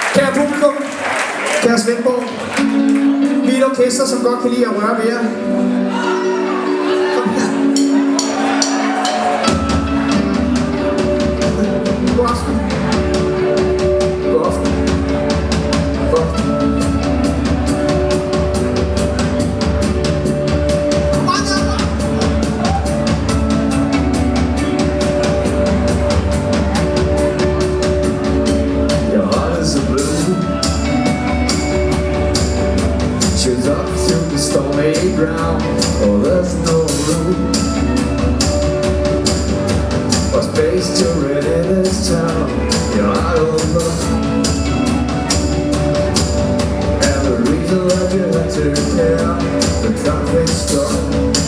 Kære publikum, kære Svendborg, vi er et orkester, som godt kan lide at røre ved jer. Kom her. God aften. God aften. God aften. She's up to the stormy ground. Oh, there's no room or space to rent in this town. You're out of luck, and the reason that you had to care, the traffic stop.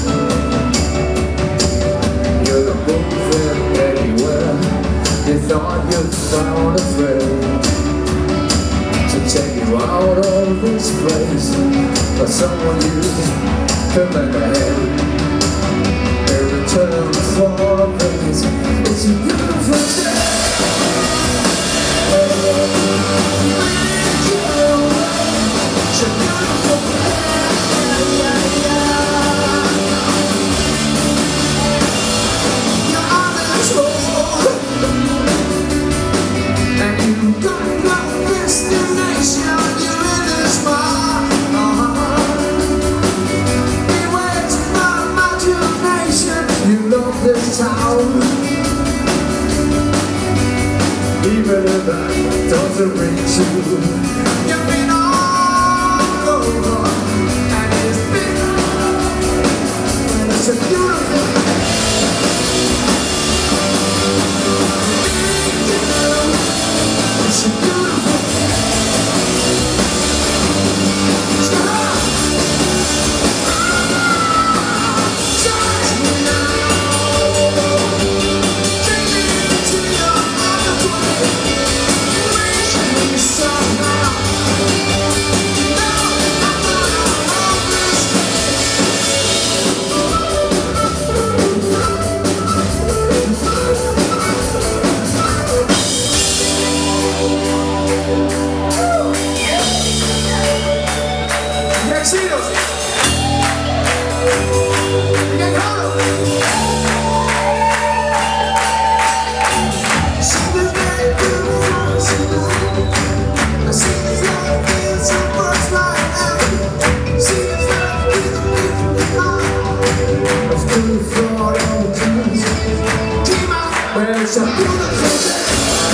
You're the moving anywhere. You thought you'd found a friend to take you out of this place, but someone you can lend a hand in return for this. It's a beautiful day. It's a beautiful day. You're on this road, and you got no destination. You're in this bar. Beware to my imagination. You love this town, even if that doesn't reach you. You've been all over, and it's been, it's a beautiful day. It's a beautiful day. It's a beautiful day.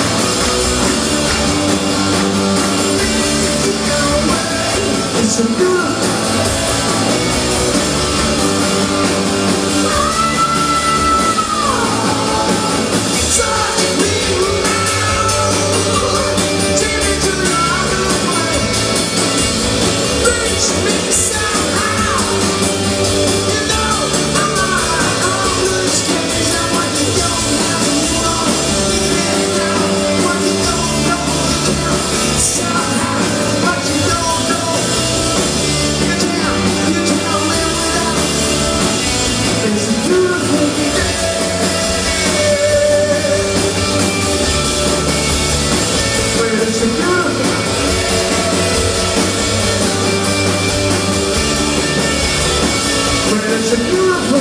It's a beautiful day. It's a beautiful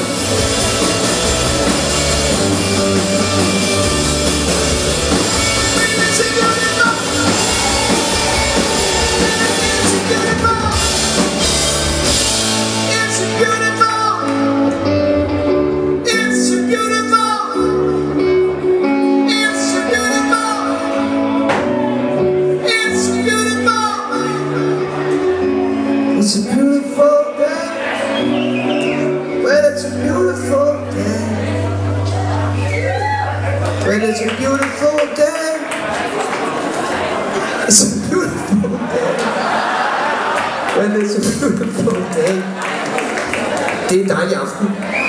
day. Well, it's a beautiful day. Well, it's a beautiful day. It's a beautiful day. Well, it's a beautiful day. Det er dig i aften.